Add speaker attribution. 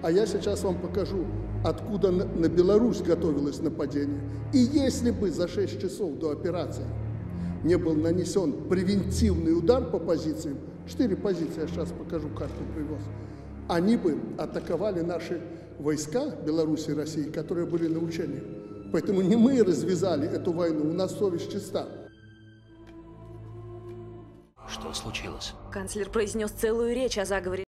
Speaker 1: А я сейчас вам покажу, откуда на Беларусь готовилось нападение. И если бы за 6 часов до операции не был нанесен превентивный удар по позициям, 4 позиции, я сейчас покажу, карту привез, они бы атаковали наши войска Беларуси и России, которые были на учениях. Поэтому не мы развязали эту войну, у нас совесть чиста.
Speaker 2: Что случилось?
Speaker 3: Канцлер произнес целую речь о заговоре.